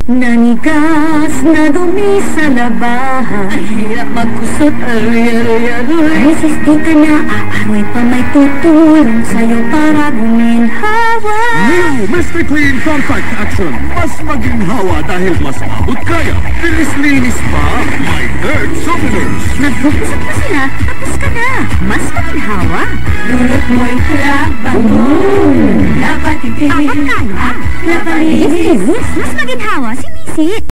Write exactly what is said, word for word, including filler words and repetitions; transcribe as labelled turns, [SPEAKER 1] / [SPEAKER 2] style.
[SPEAKER 1] Nanigas na dumi sa labahan. Ang hirap magkusot, aroy, aroy, aroy. Resiste ka na, aaroy pa may tutulong sa'yo para guminhawa.
[SPEAKER 2] New Mister Clean Compact Action. Mas maginhawa dahil mas abot kaya. Bilis-linis pa, may third softeners.
[SPEAKER 1] Nagpupusap na sila, tapos ka na. Mas maginhawa. Lulot mo'y laban mo. Dapat ipin. Dapat kaya. Dapat ipin. Mas maginhawa, sinisi.